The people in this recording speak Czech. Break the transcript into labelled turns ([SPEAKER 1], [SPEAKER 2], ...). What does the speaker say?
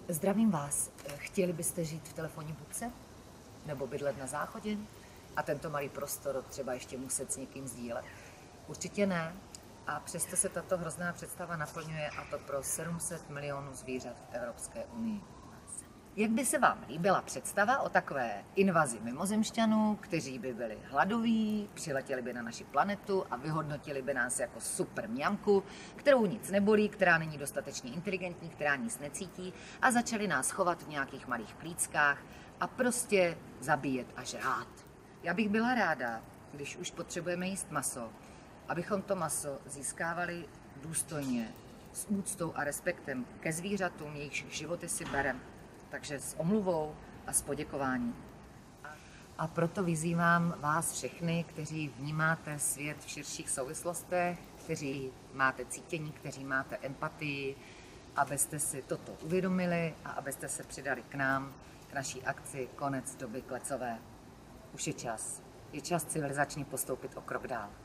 [SPEAKER 1] Zdravím vás. Chtěli byste žít v telefonní budce? Nebo bydlet na záchodě? A tento malý prostor třeba ještě muset s někým sdílet? Určitě ne. A přesto se tato hrozná představa naplňuje, a to pro 700 milionů zvířat v Evropské unii. Jak by se vám líbila představa o takové invazi mimozemšťanů, kteří by byli hladoví, přiletěli by na naši planetu a vyhodnotili by nás jako super mňamku, kterou nic nebolí, která není dostatečně inteligentní, která nic necítí, a začali nás chovat v nějakých malých klíckách a prostě zabíjet a žrát. Já bych byla ráda, když už potřebujeme jíst maso, abychom to maso získávali důstojně, s úctou a respektem ke zvířatům, jejichž životy si bereme. Takže s omluvou a s poděkováním. A proto vyzývám vás všechny, kteří vnímáte svět v širších souvislostech, kteří máte cítění, kteří máte empatii, abyste si toto uvědomili a abyste se přidali k nám, k naší akci Konec doby klecové. Už je čas. Je čas civilizačně postoupit o krok dál.